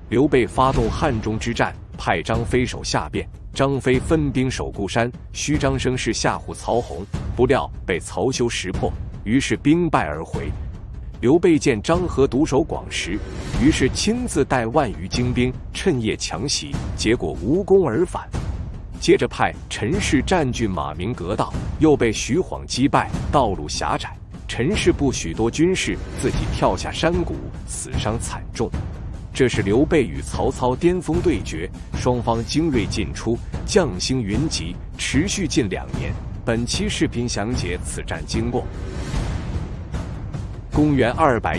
刘备发动汉中之战，派张飞守下边，张飞分兵守固山，虚张声势吓唬曹洪，不料被曹休识破，于是兵败而回。刘备见张合独守广石，于是亲自带万余精兵趁夜强袭，结果无功而返。接着派陈氏占据马鸣阁道，又被徐晃击败，道路狭窄。陈氏部许多军士自己跳下山谷，死伤惨重。这是刘备与曹操巅峰对决，双方精锐尽出，将星云集，持续近2年。本期视频详解此战经过。公元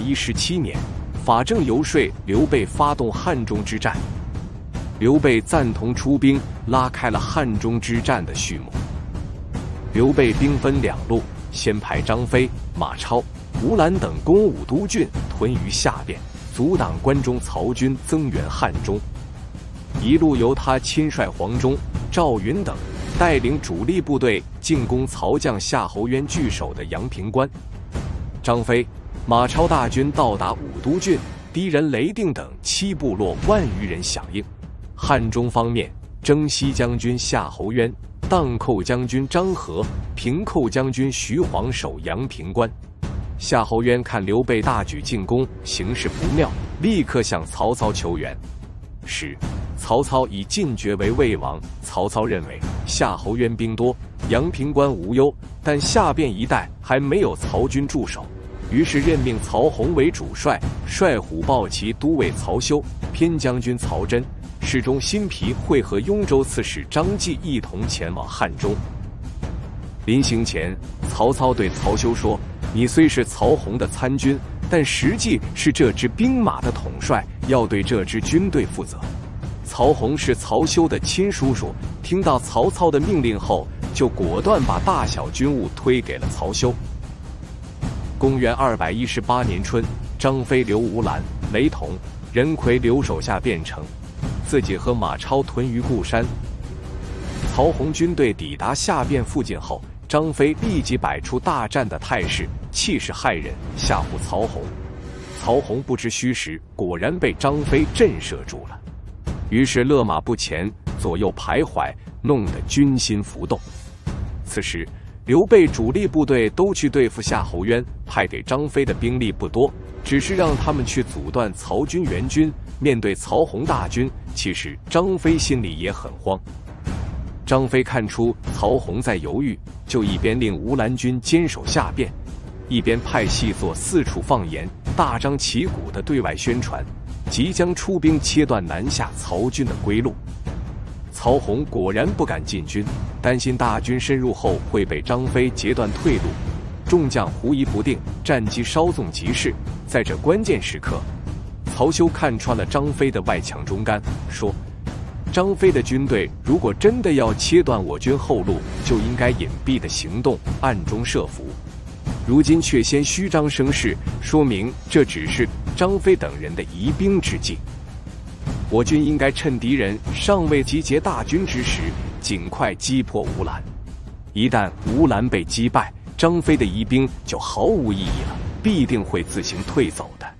217年，法正游说刘备发动汉中之战，刘备赞同出兵，拉开了汉中之战的序幕。刘备兵分2路，先派张飞、马超、吴兰等攻武都郡，屯于下边，阻挡关中曹军增援汉中。一路由他亲率黄忠、赵云等带领主力部队进攻曹将夏侯渊据守的阳平关。张飞、马超大军到达武都郡，敌人雷定等7部落万余人响应。汉中方面，征西将军夏侯渊、荡寇将军张合、平寇将军徐晃守阳平关。夏侯渊看刘备大举进攻，形势不妙，立刻向曹操求援。时，曹操以晋爵为魏王。曹操认为夏侯渊兵多，阳平关无忧，但下边一带还没有曹军驻守，于是任命曹洪为主帅，率虎豹骑都尉曹休、偏将军曹真、侍中辛毗会合雍州刺史张继一同前往汉中。临行前，曹操对曹休说：“你虽是曹洪的参军，但实际是这支兵马的统帅，要对这支军队负责。”曹洪是曹休的亲叔叔，听到曹操的命令后，就果断把大小军务推给了曹休。公元218年春，张飞留吴兰、雷同、任奎留守下汴城，自己和马超屯于固山。曹洪军队抵达下汴附近后，张飞立即摆出大战的态势，气势骇人，吓唬曹洪。曹洪不知虚实，果然被张飞震慑住了，于是勒马不前，左右徘徊，弄得军心浮动。此时，刘备主力部队都去对付夏侯渊，派给张飞的兵力不多，只是让他们去阻断曹军援军。面对曹洪大军，其实张飞心里也很慌。张飞看出曹洪在犹豫，就一边令吴兰军坚守下汴，一边派细作四处放言，大张旗鼓地对外宣传，即将出兵切断南下曹军的归路。曹洪果然不敢进军，担心大军深入后会被张飞截断退路，众将狐疑不定，战机稍纵即逝。在这关键时刻，曹休看穿了张飞的外强中干，说：“张飞的军队如果真的要切断我军后路，就应该隐蔽的行动，暗中设伏。如今却先虚张声势，说明这只是张飞等人的疑兵之计。我军应该趁敌人尚未集结大军之时，尽快击破吴兰。一旦吴兰被击败，张飞的疑兵就毫无意义了，必定会自行退走的。”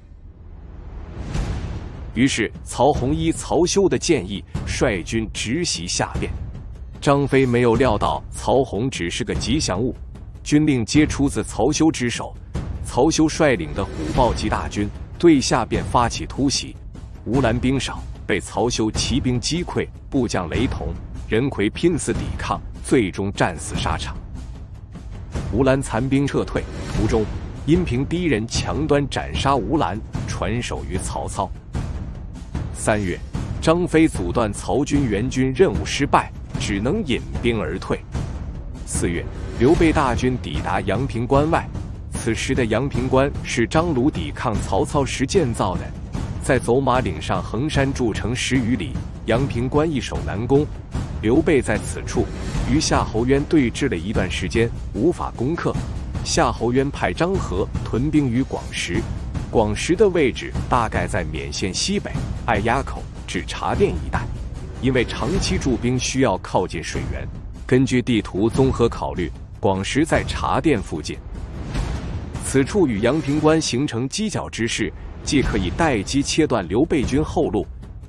于是曹洪依曹休的建议，率军直袭下汴。张飞没有料到曹洪只是个吉祥物，军令皆出自曹休之手。曹休率领的虎豹骑大军对下汴发起突袭，吴兰兵少，被曹休骑兵击溃，部将雷同、任奎拼死抵抗，最终战死沙场。吴兰残兵撤退途中，因凭敌人强端斩杀吴兰，传首于曹操。3月，张飞阻断曹军援军任务失败，只能引兵而退。4月，刘备大军抵达阳平关外，此时的阳平关是张鲁抵抗曹操时建造的，在走马岭上横山筑城10余里，阳平关易守难攻。刘备在此处与夏侯渊对峙了一段时间，无法攻克。夏侯渊派张合屯兵于广石，广石的位置大概在勉县西北艾鸭口至茶店一带，因为长期驻兵需要靠近水源，根据地图综合考虑，广石在茶店附近。此处与阳平关形成犄角之势，既可以待机切断刘备军后路，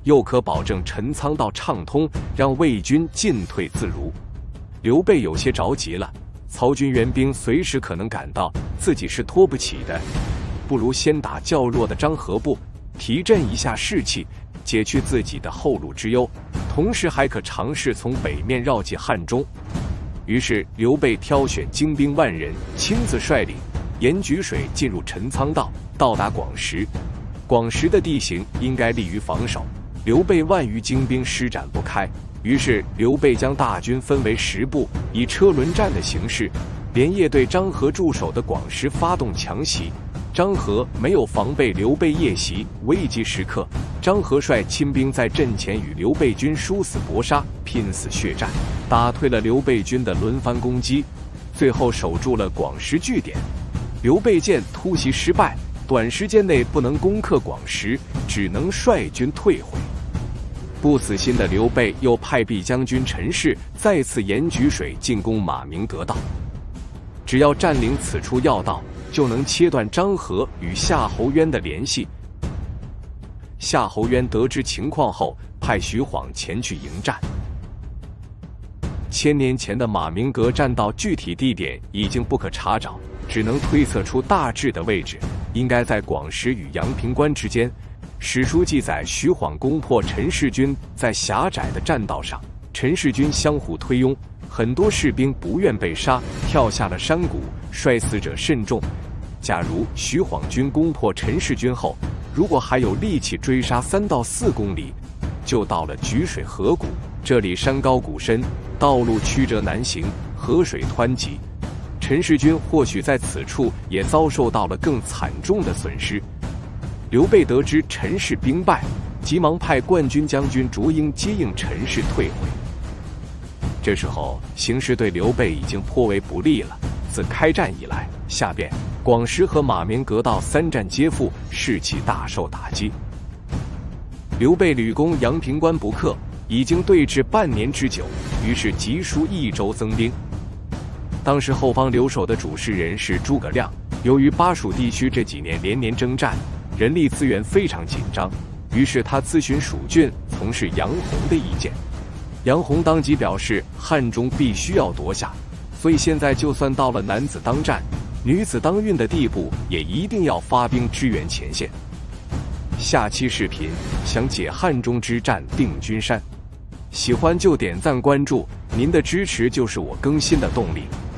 又可保证陈仓道畅通，让魏军进退自如。刘备有些着急了，曹军援兵随时可能赶到，自己是拖不起的，不如先打较弱的张合部，提振一下士气，解去自己的后路之忧，同时还可尝试从北面绕进汉中。于是刘备挑选精兵万人，亲自率领沿莒水进入陈仓道，到达广石。广石的地形应该利于防守，刘备万余精兵施展不开。于是刘备将大军分为10部，以车轮战的形式，连夜对张合驻守的广石发动强袭。张合没有防备刘备夜袭，危急时刻，张合率亲兵在阵前与刘备军殊死搏杀，拼死血战，打退了刘备军的轮番攻击，最后守住了广石据点。刘备见突袭失败，短时间内不能攻克广石，只能率军退回。不死心的刘备又派弼将军陈氏再次沿莒水进攻马鸣阁道，只要占领此处要道，就能切断张合与夏侯渊的联系。夏侯渊得知情况后，派徐晃前去迎战。1000年前的马鸣阁栈道具体地点已经不可查找，只能推测出大致的位置，应该在广石与阳平关之间。史书记载，徐晃攻破陈氏军在狭窄的栈道上，陈氏军相互推拥，很多士兵不愿被杀，跳下了山谷，摔死者甚众。假如徐晃军攻破陈氏军后，如果还有力气追杀3到4公里，就到了莒水河谷，这里山高谷深，道路曲折难行，河水湍急，陈氏军或许在此处也遭受到了更惨重的损失。刘备得知陈氏兵败，急忙派冠军将军卓英接应陈氏退回。这时候形势对刘备已经颇为不利了。自开战以来，下边广石和马鸣阁道3战皆负，士气大受打击。刘备屡攻阳平关不克，已经对峙半年之久，于是急书益州增兵。当时后方留守的主事人是诸葛亮，由于巴蜀地区这几年连年征战，人力资源非常紧张，于是他咨询蜀郡从事杨洪的意见。杨洪当即表示，汉中必须要夺下，所以现在就算到了男子当战、女子当运的地步，也一定要发兵支援前线。下期视频想解汉中之战定军山，喜欢就点赞关注，您的支持就是我更新的动力。